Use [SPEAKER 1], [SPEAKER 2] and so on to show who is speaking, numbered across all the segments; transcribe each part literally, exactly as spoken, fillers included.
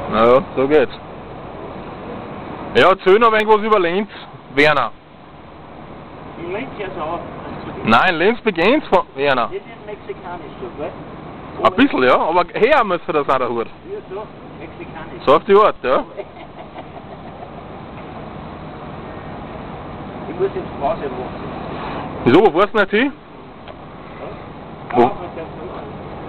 [SPEAKER 1] Naja, so geht's. Ja, erzähl noch irgendwas über Lenz, Werner.
[SPEAKER 2] In Lenz ja so.
[SPEAKER 1] Nein, Lenz beginnt von Werner.
[SPEAKER 2] Das ist mexikanisch so, gell?
[SPEAKER 1] Ein bisschen, ja, aber her müsste das auch der Hut.
[SPEAKER 2] Ja, so, mexikanisch.
[SPEAKER 1] So auf die Art, ja.
[SPEAKER 2] Ich muss ins Pause machen.
[SPEAKER 1] Wieso, wo warst du nicht hin? Wo?
[SPEAKER 2] Ja, mit der Führung.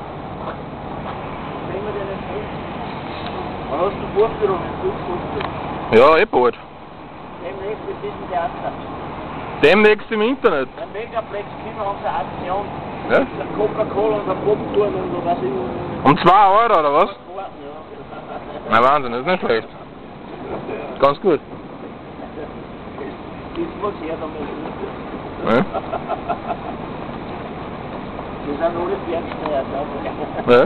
[SPEAKER 2] Sehen wir den nicht hin? Wann hast du Vorführung in Flugvorführung?
[SPEAKER 1] Ja, eh bald.
[SPEAKER 2] Demnächst ist diesen Theater.
[SPEAKER 1] Demnächst im Internet.
[SPEAKER 2] Beim Megaplex Kino haben sie eine Aktion.
[SPEAKER 1] Ja?
[SPEAKER 2] Der Coca-Cola und der Popcorn und so was ich.
[SPEAKER 1] Um zwei Euro oder was?
[SPEAKER 2] Ja.
[SPEAKER 1] Na Wahnsinn, das ist nicht schlecht. Ganz gut.
[SPEAKER 2] Das muss her damit.
[SPEAKER 1] Ja?
[SPEAKER 2] Das sind alle Bergsteuer.
[SPEAKER 1] Ja?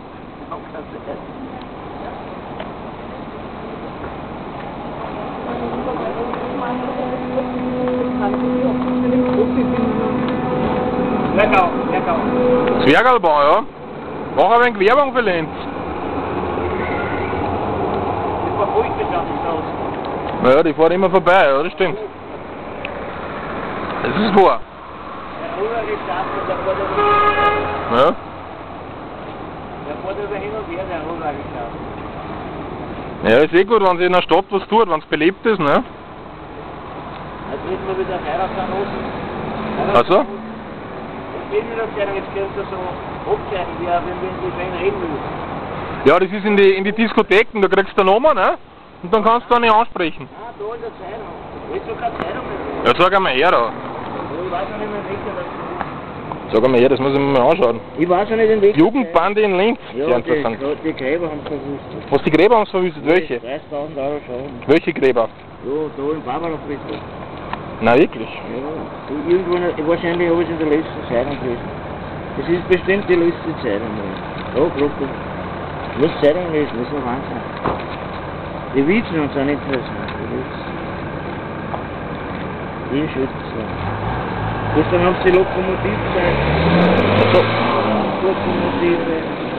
[SPEAKER 2] Lecker, lecker.
[SPEAKER 1] Zwergalbau, ja. Mach ein wenig Werbung für Lenz.
[SPEAKER 2] Das verfolgt mich gar nicht aus.
[SPEAKER 1] Naja, die fahren immer vorbei, ja, das stimmt. Das ist wahr.
[SPEAKER 2] Der Ruder gestartet, der fährt über
[SPEAKER 1] Ja?
[SPEAKER 2] Der fährt über hin und her, der Ruder gestartet.
[SPEAKER 1] Ja, ist eh gut, wenn sie in der Stadt was tut, wenn es belebt ist, ne?
[SPEAKER 2] Jetzt wird man wieder Heiratsanrufen.
[SPEAKER 1] Also?
[SPEAKER 2] Jetzt will wieder sagen, jetzt können Sie so abzeichnen, wie wenn wir in die Wien reden müssen.
[SPEAKER 1] Ja, das ist in die, in die Diskotheken, da kriegst du eine Nummer, ne? Und dann kannst du eine ansprechen.
[SPEAKER 2] Ah, da in der Zeitung. Willst du keine Zeitung mehr?
[SPEAKER 1] Ja, sag einmal her da.
[SPEAKER 2] Ja, ich weiß noch nicht mehr, welcher das ist.
[SPEAKER 1] Sag einmal her, das muss ich mir mal anschauen.
[SPEAKER 2] Ich weiß noch nicht, in welcher.
[SPEAKER 1] Jugendbande in Linz,
[SPEAKER 2] Ja,
[SPEAKER 1] sehr
[SPEAKER 2] die,
[SPEAKER 1] interessant.
[SPEAKER 2] die Gräber haben es verwüstet.
[SPEAKER 1] Was, die Gräber haben es verwüstet? Welche?
[SPEAKER 2] dreißigtausend Euro Schaden.
[SPEAKER 1] Welche Gräber?
[SPEAKER 2] Ja, da im Barbara-Friedhof.
[SPEAKER 1] Na wirklich?
[SPEAKER 2] Ja, so irgendwo, noch- wahrscheinlich habe ich es in der letzten Zeitung gelesen. Das ist bestimmt die letzte Zeitung. Ja, Gruppe. Ich muss Zeitung lesen, das ist ein Wahnsinn. Die Witze uns auch nicht interessant. Die Witze. Die schützen so. Gestern haben sie die Lokomotivzeit.
[SPEAKER 1] Also,
[SPEAKER 2] Lokomotive.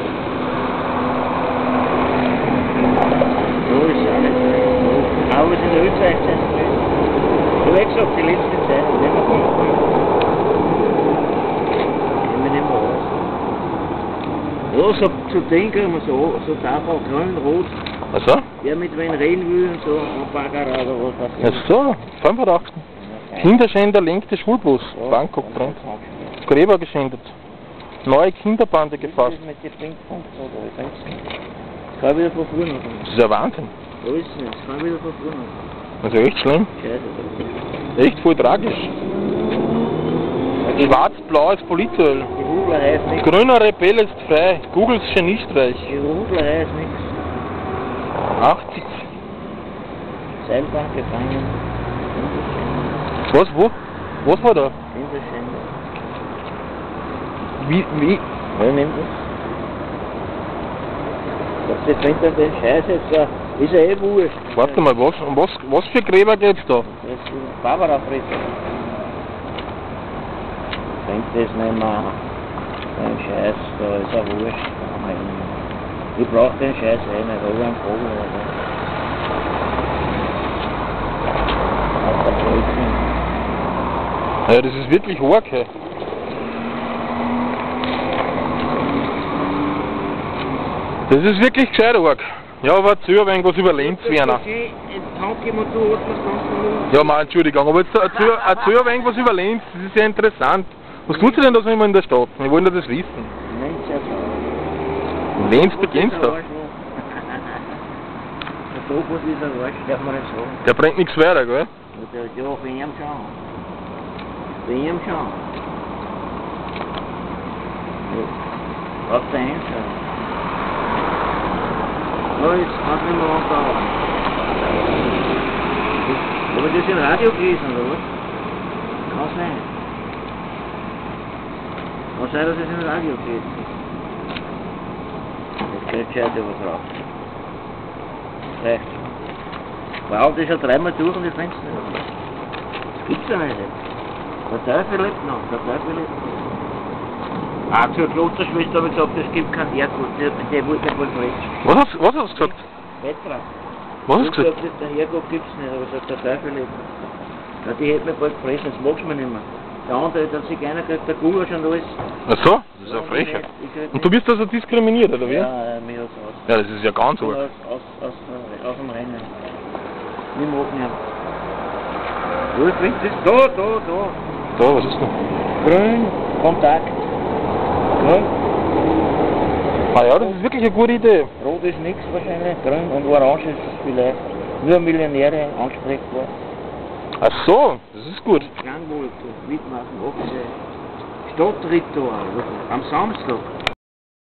[SPEAKER 2] So ist es auch nicht. Aber es ist in der Ölzeit sein. Du hast gesagt, die letzte Zeit, wenn wir kommen. Nehmen wir nicht mehr aus. Ja, so zu denken, man so, so Tafel, grün, rot,
[SPEAKER 1] also?
[SPEAKER 2] wer mit wen reden will und so, ein Bagger oder was weiß ich.
[SPEAKER 1] Ach so, fünfundachtzig. Kinderschänder lenkte Schulbus, Bangkok brennt. Gräber geschändet. Neue Kinderbande gefasst.
[SPEAKER 2] Das ist mit den Blinkpunkten oder wie denkst du? Das kann wieder von vorne kommen.
[SPEAKER 1] Das ist ja Wahnsinn.
[SPEAKER 2] So ist es nicht, das kann wieder von vorne kommen.
[SPEAKER 1] Das ist ja echt schlimm.
[SPEAKER 2] Scheiße.
[SPEAKER 1] Echt voll tragisch. Schwarz-blau ist Polizöl.
[SPEAKER 2] Die Hudlerei ist nichts.
[SPEAKER 1] Grüner Rebell ist frei. Googles Geniestreich.
[SPEAKER 2] Die Hudlerei ist nichts.
[SPEAKER 1] achtzig.
[SPEAKER 2] Seilbahn gefangen.
[SPEAKER 1] Was, wo? Was war da?
[SPEAKER 2] Kinderschänder.
[SPEAKER 1] Wie, wie?
[SPEAKER 2] Wer nimmt das? Was das bringt dann den Scheiß jetzt da? Ist ja eh wurscht.
[SPEAKER 1] Warte mal, was, um was, was für Gräber geht's da?
[SPEAKER 2] Das ist Barbara-Friedhof. Bringt das nicht mehr. Den Scheiß, da ist ja wurscht. Ich brauch den Scheiß eh nicht, oder einen Vogel oder so. Auf der Blödsinn.
[SPEAKER 1] Ja, das ist wirklich arg, hey. Das ist wirklich gescheit arg. Ja, aber erzähl ein wenig was über Lenz, Werner. Ja, mal Entschuldigung, aber jetzt erzähl, erzähl ein wenig was über Lenz, das ist ja interessant. Was tut sie denn da so immer in der Stadt? Wir wollen ja das wissen. Lenz beginnt da.
[SPEAKER 2] Der Dokus ist ein Arsch, darf man nicht sagen.
[SPEAKER 1] Der bringt nichts weiter, gell?
[SPEAKER 2] Ja, der- ja, bei ihm schon. Bei ihm schon. Ja. Auf der Hand schon. Ja, jetzt kann es nicht mehr anschauen. Aber das ist ein Radio gewesen, oder was? Kann sein. Kann sein, dass es ein Radio gewesen ist. Jetzt kriegt schon was drauf. Das reicht schon. Wow, das ist schon dreimal durch und die Fenster nicht. Das gibt's ja nicht. Der Teufel lebt noch, der Teufel lebt noch. Ah, zur Klosterschwester habe ich gesagt, es gibt keinen Erdgut, der, der wollte nicht wohl sprechen.
[SPEAKER 1] Was hast, was hast du gesagt?
[SPEAKER 2] Petra.
[SPEAKER 1] Was hast
[SPEAKER 2] Ich
[SPEAKER 1] du gesagt?
[SPEAKER 2] gesagt, der Herrgott gibt's nicht, aber sagt der Teufel lebt. Ja, die hätte mich bald gefressen, das magst du mir nicht mehr. Der andere, der Zigeuner kriegt der Gulasch und alles.
[SPEAKER 1] Ach so? Das ist ja Frechheit. Und du bist also diskriminiert, oder wie?
[SPEAKER 2] Ja, mir das aus.
[SPEAKER 1] Ja, das ist ja ganz
[SPEAKER 2] Aus,
[SPEAKER 1] arg.
[SPEAKER 2] aus, aus, aus dem Rennen. Ich mag nicht. Wo ist das? Da, da, da.
[SPEAKER 1] Da, was ist denn?
[SPEAKER 2] Grün, Kontakt. Grün.
[SPEAKER 1] Ah ja, das ist wirklich eine gute Idee.
[SPEAKER 2] Rot ist nichts wahrscheinlich, grün und orange ist vielleicht nur Millionäre ansprechbar.
[SPEAKER 1] Ach so, das ist gut.
[SPEAKER 2] Klangwolke, mitmachen, Aktie. Stadtrittor, am Samstag.